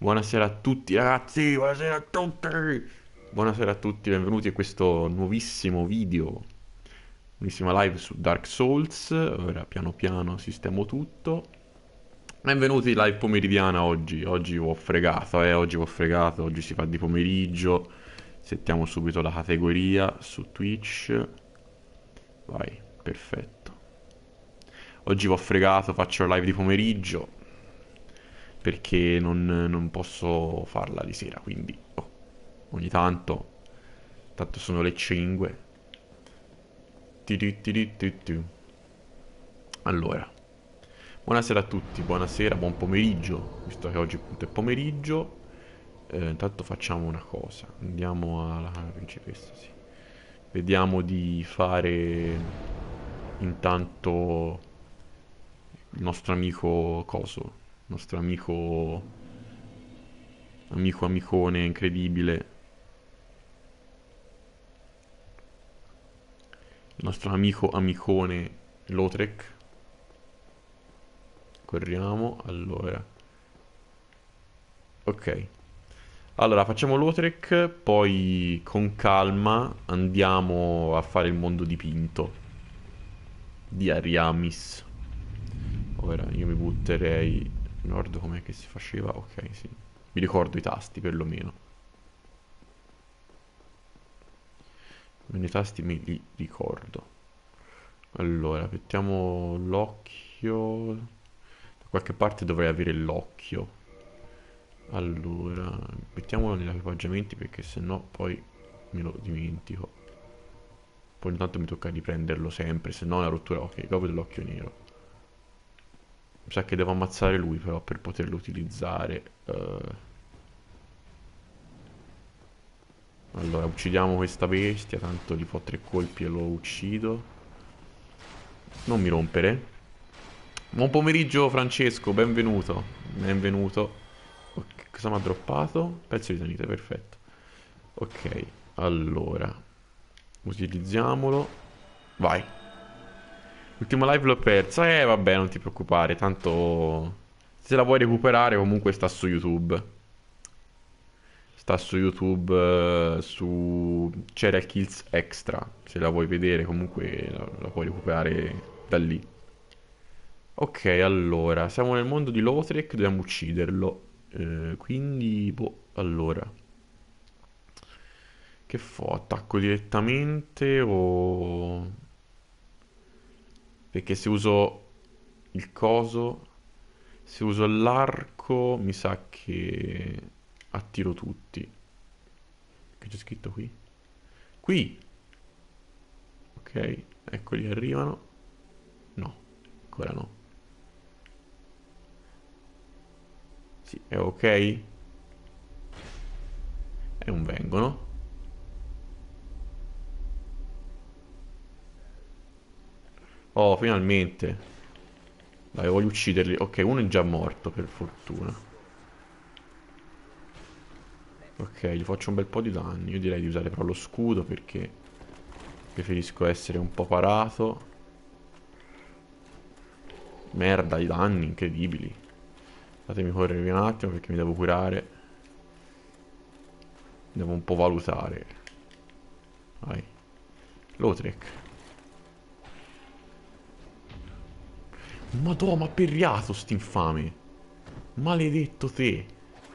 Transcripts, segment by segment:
Buonasera a tutti ragazzi, buonasera a tutti. Buonasera a tutti, benvenuti a questo nuovissimo video, nuovissima live su Dark Souls. Ora piano piano sistemo tutto. Benvenuti live pomeridiana oggi. Oggi ho fregato, oggi ho fregato, oggi si fa di pomeriggio. Settiamo subito la categoria su Twitch. Vai, perfetto. Oggi vi ho fregato, faccio la live di pomeriggio perché non posso farla di sera, quindi ogni tanto sono le 5. Ti. Allora, buonasera a tutti, buonasera, buon pomeriggio, visto che oggi appunto è pomeriggio. Intanto facciamo una cosa, andiamo alla principessa, sì. Vediamo di fare intanto il nostro amico Coso, il nostro amicone incredibile, il nostro amico amicone Lotrek. Corriamo, allora. Ok. Allora, facciamo Lotrek, poi con calma andiamo a fare il mondo dipinto di Ariamis. Ora io mi butterei. Non ricordo com'è che si faceva. Ok, sì. Mi ricordo i tasti perlomeno. I tasti me li ricordo. Allora, mettiamo l'occhio. Da qualche parte dovrei avere l'occhio. Allora, mettiamolo negli equipaggiamenti perché sennò poi me lo dimentico. Poi intanto mi tocca riprenderlo sempre, se no è una rottura. Ok, copio dell'occhio nero. Mi sa che devo ammazzare lui però per poterlo utilizzare. Allora, uccidiamo questa bestia, tanto gli fo 3 colpi e lo uccido. Non mi rompere. Buon pomeriggio Francesco, benvenuto. Benvenuto. Ok, cosa mi ha droppato? Pezzo di sanite, perfetto. Ok, allora. Utilizziamolo. Vai. L'ultima live l'ho persa. Vabbè, non ti preoccupare. Tanto se la vuoi recuperare comunque sta su YouTube. Sta su YouTube su Serial Kills Extra. Se la vuoi vedere comunque la puoi recuperare da lì. Ok, allora, siamo nel mondo di Lothric, dobbiamo ucciderlo. Quindi, boh, allora. Che fo? Attacco direttamente o... Perché se uso il coso, se uso l'arco, mi sa che attiro tutti. Che c'è scritto qui? Qui! Ok, eccoli arrivano. No, ancora no. Sì, è ok? E non vengono. Oh, finalmente. Dai, voglio ucciderli. Ok, uno è già morto, per fortuna. Ok, gli faccio un bel po' di danni. Io direi di usare però lo scudo perché preferisco essere un po' parato. Merda, i danni incredibili. Fatemi correre via un attimo perché mi devo curare. Devo un po' valutare. Vai. Lotrek. Madò, ma perriato st'infame. Maledetto te.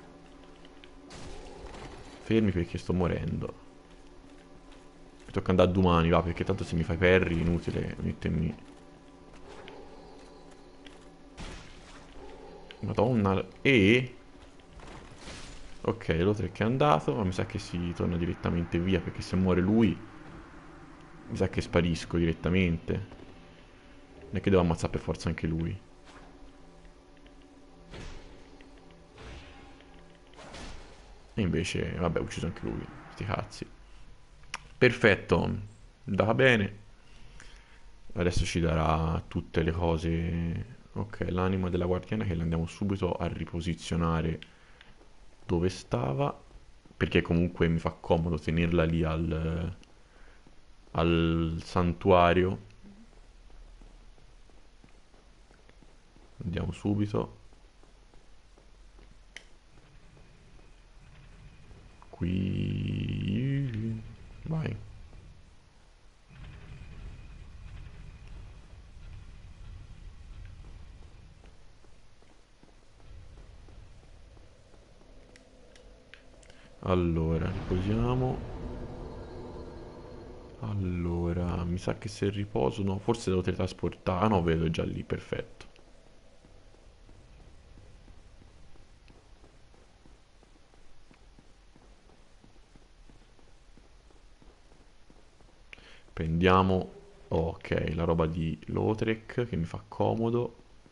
Fermi perché sto morendo. Mi tocca andare domani, va, perché tanto se mi fai parry inutile mettermi. Madonna. E... Ok, Lotrek è andato, ma mi sa che si torna direttamente via, perché se muore lui, mi sa che sparisco direttamente. Non è che devo ammazzare per forza anche lui. E invece, vabbè, ho ucciso anche lui. Sti cazzi. Perfetto, andata bene. Adesso ci darà tutte le cose. Ok, l'anima della guardiana che la andiamo subito a riposizionare dove stava. Perché comunque mi fa comodo tenerla lì al santuario. Andiamo subito. qui. Vai. Allora, riposiamo. Allora, mi sa che se riposo, no, forse devo teletrasportare. Ah no, vedo è già lì, perfetto. Prendiamo, ok, la roba di Lautrec che mi fa comodo.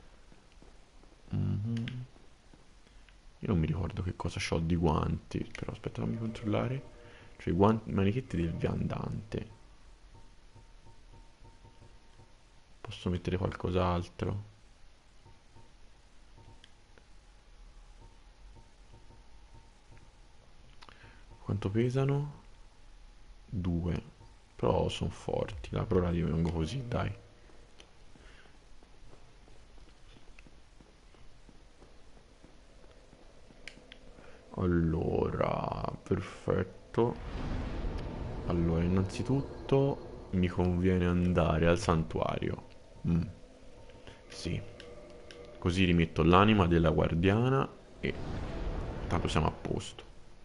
Mhm. Io non mi ricordo che cosa ho di guanti, però aspetta, fammi controllare. Cioè, i guanti, manichetti del viandante. Posso mettere qualcos'altro? Quanto pesano? 2. Però sono forti, dai, per ora rimango così, dai. Allora, perfetto. Allora, innanzitutto mi conviene andare al santuario. Mm, sì. Così rimetto l'anima della guardiana e tanto siamo a posto.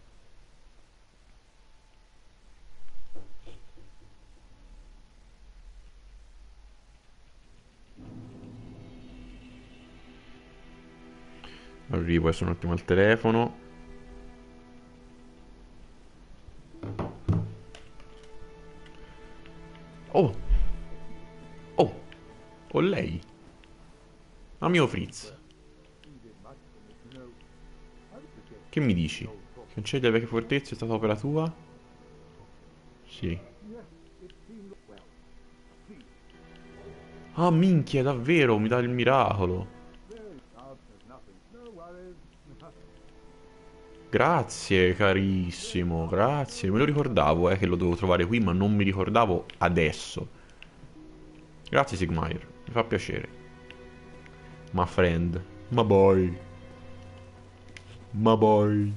Arrivo adesso un attimo al telefono. Oh, oh, ho lei. Amico Fritz. Che mi dici? Che non c'è delle vecchie fortezze è stata opera tua? Sì. Ah, minchia, davvero, mi dà il miracolo. Grazie, carissimo, grazie. Me lo ricordavo, che lo devo trovare qui, ma non mi ricordavo adesso. Grazie, Sigmire, mi fa piacere. My friend. My boy. My boy.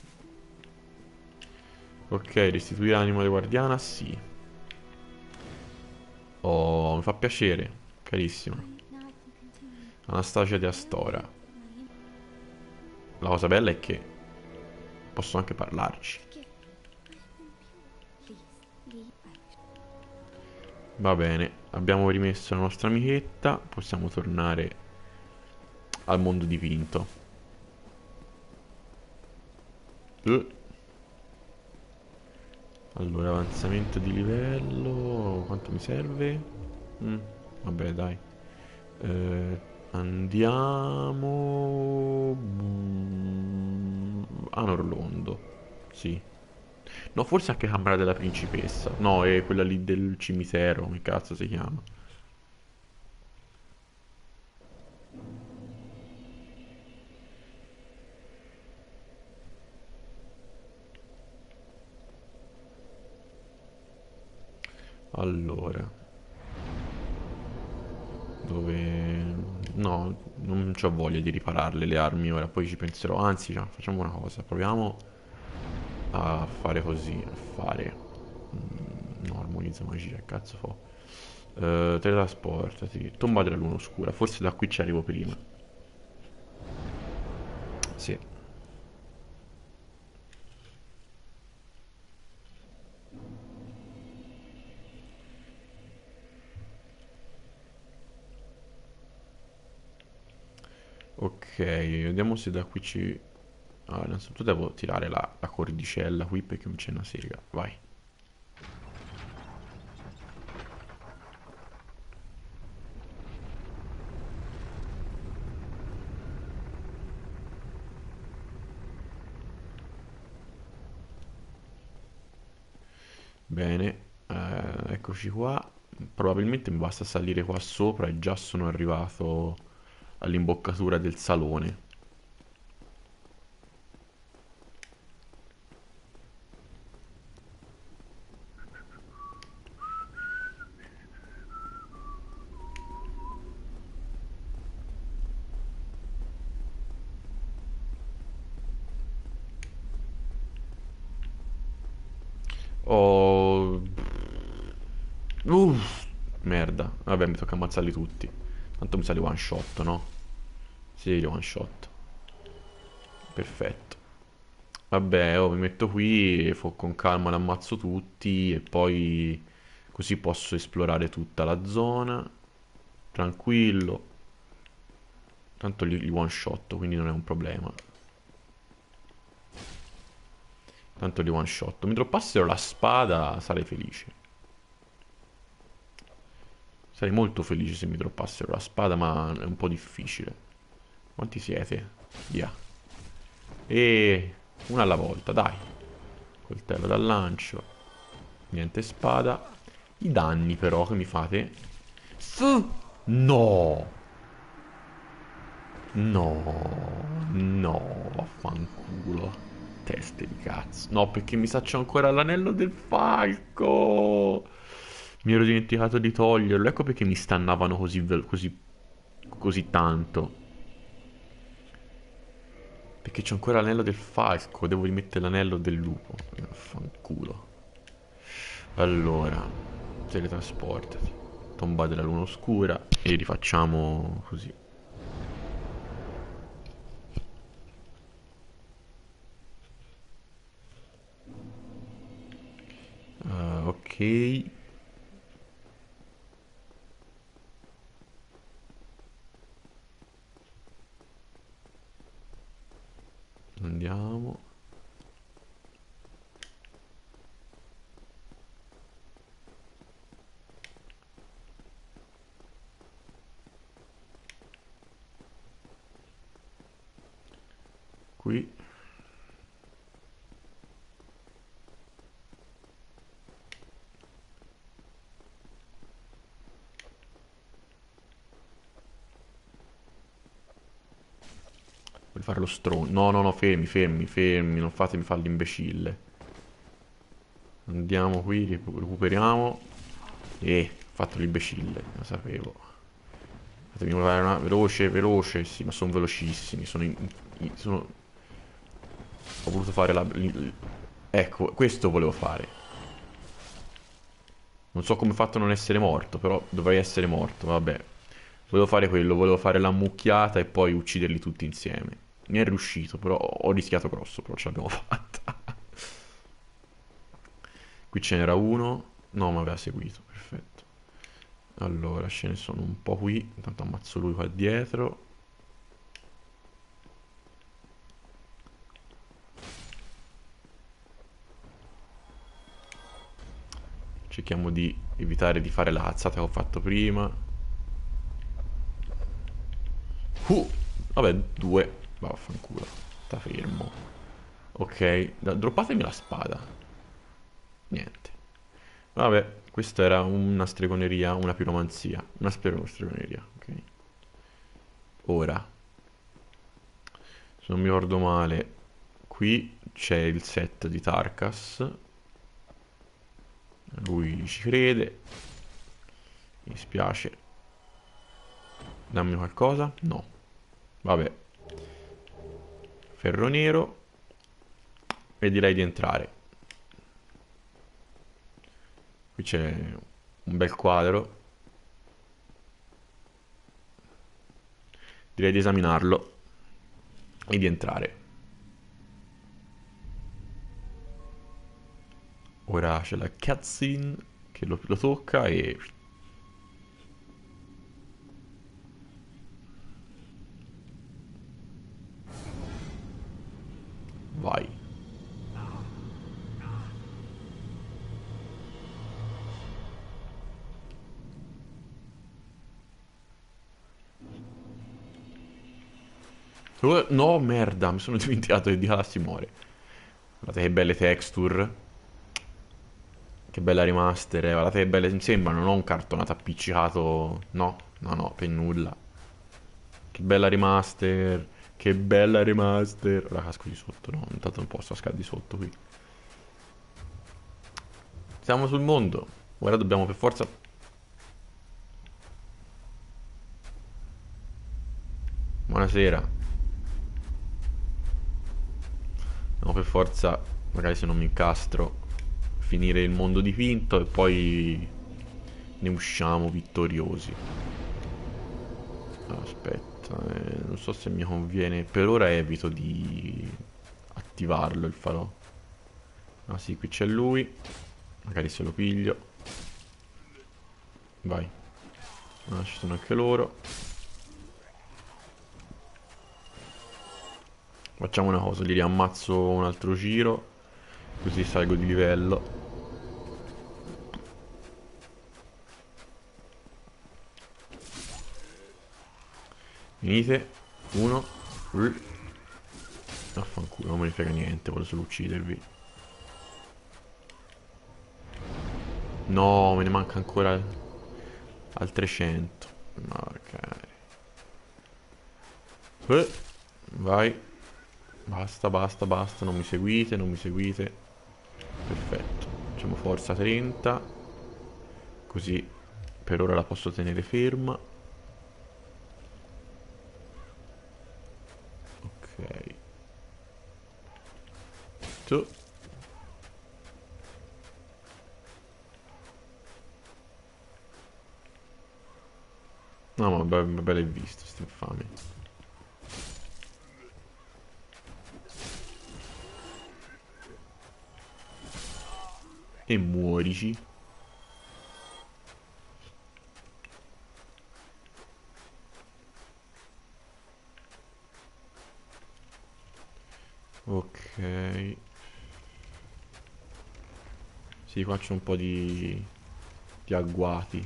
Ok, restituire l'anima di guardiana, sì. Oh, mi fa piacere, carissima. Anastasia di Astora. La cosa bella è che posso anche parlarci. Va bene, abbiamo rimesso la nostra amichetta, possiamo tornare al mondo dipinto. Eh, Allora, avanzamento di livello, quanto mi serve? Mm, vabbè, dai. Andiamo a Norlondo. Sì. No, forse anche Camera della Principessa. No, è quella lì del cimitero, come cazzo si chiama? Allora, dove... No, non ho voglia di ripararle le armi ora, poi ci penserò. Anzi, facciamo una cosa, proviamo a fare così, a fare... No, armonizza magia, che cazzo fa? Teletrasportati, tomba della luna oscura, forse da qui ci arrivo prima. Sì. Ok, vediamo se da qui ci... Allora, innanzitutto devo tirare la cordicella qui perché non c'è una sega. Vai. Bene, eccoci qua. Probabilmente mi basta salire qua sopra e già sono arrivato all'imboccatura del salone. Oh... Merda. Vabbè, mi tocca ammazzarli tutti. Tanto mi sa li one shot, no? Sì, li one shot. Perfetto. Vabbè, oh, mi metto qui e con calma li ammazzo tutti e poi così posso esplorare tutta la zona. Tranquillo. Tanto li one shot, quindi non è un problema. Tanto li one shot. Mi droppassero la spada, sarei felice. Sarei molto felice se mi droppassero la spada, ma è un po' difficile. Quanti siete? Via. E una alla volta, dai. Coltello dal lancio. Niente spada. I danni però che mi fate? No! No, no, vaffanculo. Teste di cazzo. No, perché mi saccio ancora l'anello del falco. Mi ero dimenticato di toglierlo. Ecco perché mi stannavano così tanto. Perché c'ho ancora l'anello del falco. Devo rimettere l'anello del lupo. Vaffanculo. Allora, teletrasportati. Tomba della luna oscura. E rifacciamo così. Ok. Andiamo. Qui. Vuoi fare lo stronzo? No, no, no, fermi, fermi, fermi. Non fatemi fare l'imbecille. Andiamo qui, recuperiamo. Ho fatto l'imbecille, lo sapevo. Fatemi fare una... Veloce, veloce. Sì, ma sono velocissimi. Ho voluto fare ecco, questo volevo fare. Non so come ho fatto a non essere morto, però dovrei essere morto, vabbè. Volevo fare quello, volevo fare l'ammucchiata e poi ucciderli tutti insieme. Mi è riuscito, però ho rischiato grosso, però ce l'abbiamo fatta. Qui ce n'era uno. No, mi aveva seguito, perfetto. Allora, ce ne sono un po' qui. Intanto ammazzo lui qua dietro. Cerchiamo di evitare di fare la cazzata che ho fatto prima. Vabbè, due. Vaffanculo. Sta fermo. Ok, droppatemi la spada. Niente. Vabbè, questa era una stregoneria, una piromanzia. Una stregoneria, ok. Ora, se non mi ricordo male, qui c'è il set di Tarkas. Lui ci crede. Mi spiace. Dammi qualcosa? No. Vabbè. Ferro nero. E direi di entrare. Qui c'è un bel quadro. Direi di esaminarlo. E di entrare. Ora c'è la cutscene che lo tocca e... Vai. No, merda, mi sono dimenticato che di là si muore. Guardate che belle texture. Che bella remaster. Guardate che belle. Mi sembra, non ho un cartonato appiccicato. No, no, no, per nulla. Che bella remaster. Che bella remaster. Ora casco di sotto, no. Intanto non posso cascare di sotto qui. Siamo sul mondo. Ora dobbiamo per forza... Buonasera. No, per forza, magari se non mi incastro, finire il mondo dipinto e poi ne usciamo vittoriosi. Aspetta, non so se mi conviene. Per ora evito di attivarlo il falò. Ah sì, qui c'è lui. Magari se lo piglio. Vai. Ah, ci sono anche loro. Facciamo una cosa, gli riammazzo un altro giro. Così salgo di livello. Venite. Uno. Affanculo, non me ne frega niente, voglio solo uccidervi. No, me ne manca ancora altre 100. Ok. Vai. Basta, basta, basta. Non mi seguite, non mi seguite. Perfetto. Facciamo forza 30. Così per ora la posso tenere ferma. Ok. Tu. No, ma bello è visto, sti infami. E muorici. Ok. Sì, qua c'è un po' di agguati.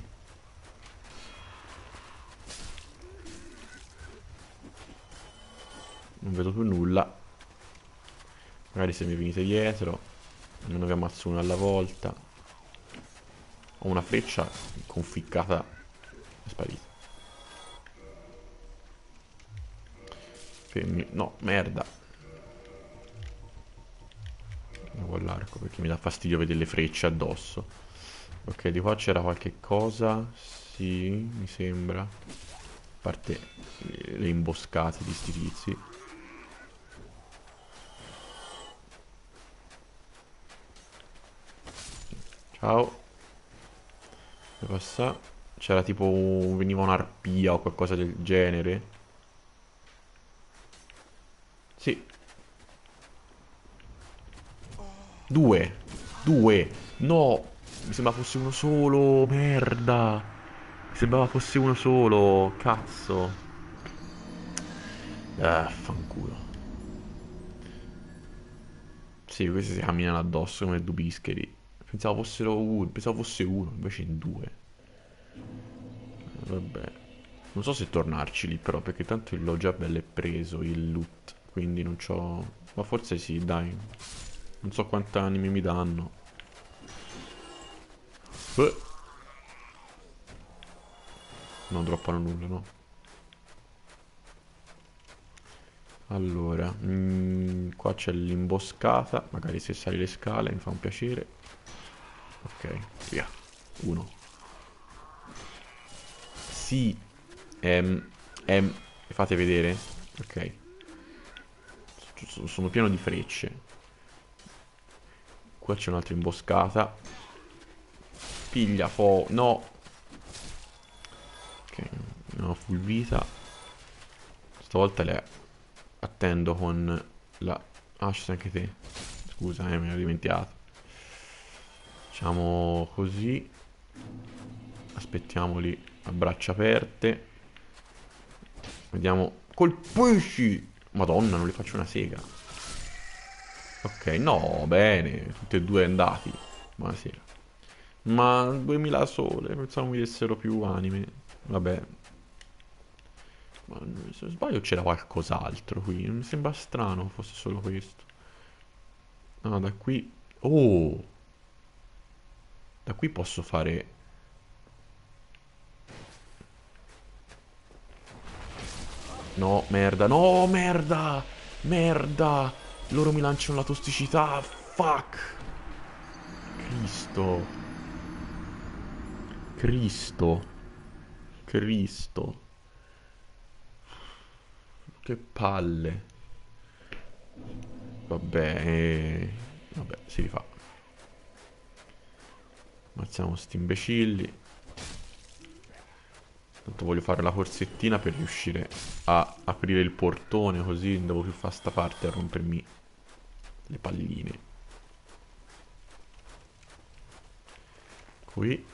Non vedo più nulla. Magari se mi venite dietro, almeno vi ammazzo uno alla volta. Ho una freccia conficcata. È sparita. Fermi. No, merda. Non con l'arco perché mi dà fastidio vedere le frecce addosso. Ok, di qua c'era qualche cosa. Sì, mi sembra. A parte le imboscate di sti tizi. Ciao. Che passa? C'era tipo veniva un'arpia o qualcosa del genere. Sì. Due. Due. No. Mi sembrava fosse uno solo. Merda. Mi sembrava fosse uno solo. Cazzo. Fanculo. Sì, questi si camminano addosso come due bischeri. Pensavo fosse uno, invece in due. Vabbè. Non so se tornarci lì però, perché tanto l'ho già bello e preso il loot. Quindi non c'ho... Ma forse sì, dai. Non so quante anime mi danno. Beh. Non droppano nulla, no? Allora, qua c'è l'imboscata. Magari se sali le scale mi fa un piacere. Ok, via. Uno. Sì. Ehm, fate vedere? Ok. Sono pieno di frecce. Qua c'è un'altra imboscata. Piglia, no. Ok, non ho full vita. Stavolta le attendo con la... Ah, c'è anche te. Scusa, me l'ho dimenticato. Facciamo così. Aspettiamoli a braccia aperte. Vediamo. Colpisci! Madonna, non li faccio una sega. Ok, no, bene. Tutti e due andati. Buonasera. Ma 2000 sole. Pensavo mi dessero più anime. Vabbè. Ma se non sbaglio c'era qualcos'altro qui. Non mi sembra strano fosse solo questo. No, da qui... Oh! Da qui posso fare... No, merda. No, merda! Merda! Loro mi lanciano la tossicità. Fuck! Cristo. Cristo. Cristo. Che palle. Vabbè, vabbè, si rifà. Ammazziamo sti imbecilli. Tanto voglio fare la corsettina per riuscire a aprire il portone, così non devo più fare sta parte a rompermi le palline. Qui.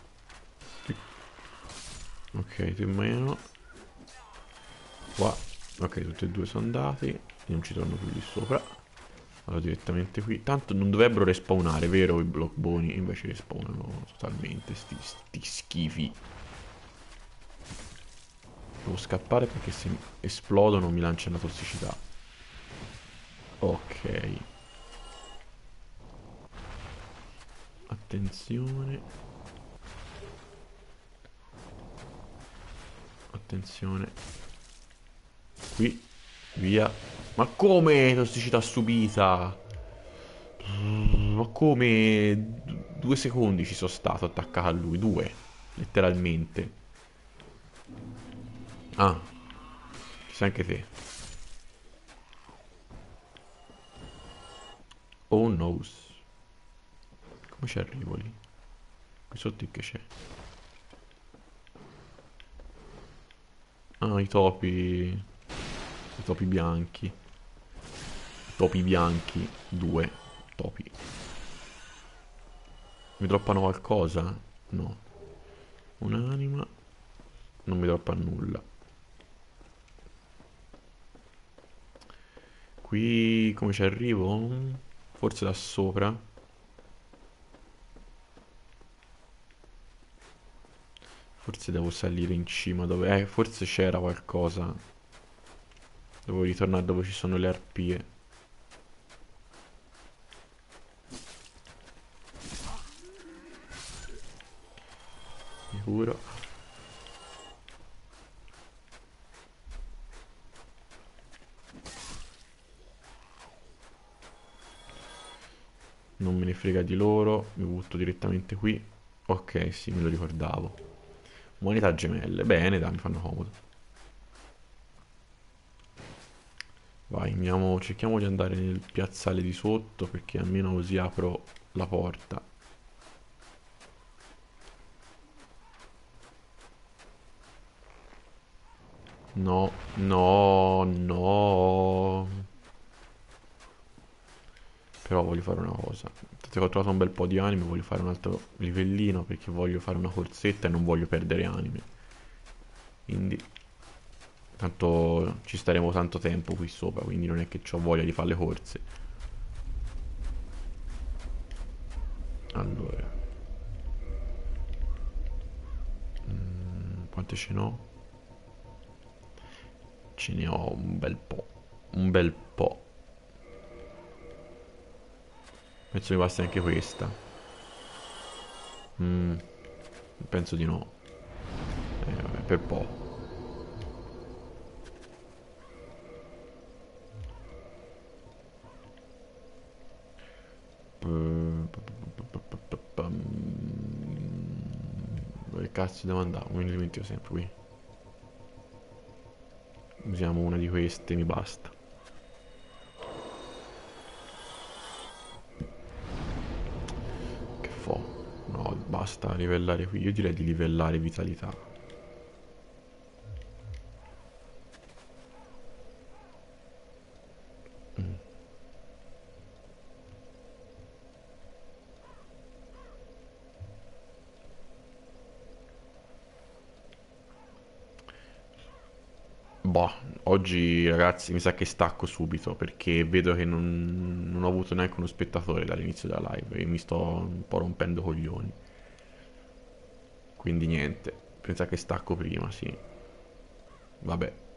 Ok, tu in meno. Qua. Ok, tutti e due sono andati. Io non ci torno più lì sopra. Vado direttamente qui. Tanto non dovrebbero respawnare, vero? I blockboni. Invece respawnano totalmente. Sti schifi. Devo scappare perché se esplodono mi lanciano la tossicità. Ok. Attenzione. Attenzione. Qui. Via. Ma come tossicità subita? Ma come? 2 secondi ci sono stato attaccato a lui. 2. Letteralmente. Ah, ci sei anche te. Oh no. Come ci arrivo lì? Qui sotto che c'è? Ah, i topi. I topi bianchi. I topi bianchi. 2 topi. Mi droppano qualcosa? No. Un'anima. Non mi droppa nulla. Qui come ci arrivo? Forse da sopra. Forse devo salire in cima dove... forse c'era qualcosa. Devo ritornare dove ci sono le arpie. Sicuro. Non me ne frega di loro. Mi butto direttamente qui. Ok, sì, me lo ricordavo. Moneta gemelle. Bene, dai, mi fanno comodo. Vai, andiamo, cerchiamo di andare nel piazzale di sotto perché almeno così apro la porta. No, no, no. Però voglio fare una cosa. Dato che ho trovato un bel po' di anime, voglio fare un altro livellino perché voglio fare una corsetta e non voglio perdere anime. Quindi, tanto ci staremo tanto tempo qui sopra, quindi non è che ho voglia di fare le corse. Allora, quante ce n'ho? Ce ne ho un bel po'. Un bel po'. Penso mi basti anche questa. Mm, penso di no. Vabbè, per po'. Dove cazzo devo andare? Me ne dimentico sempre qui. Usiamo una di queste, mi basta. Che fo? No, basta livellare qui. Io direi di livellare vitalità. Boh, oggi ragazzi mi sa che stacco subito perché vedo che non ho avuto neanche uno spettatore dall'inizio della live e mi sto un po' rompendo coglioni. Quindi niente, pensa che stacco prima, sì. Vabbè.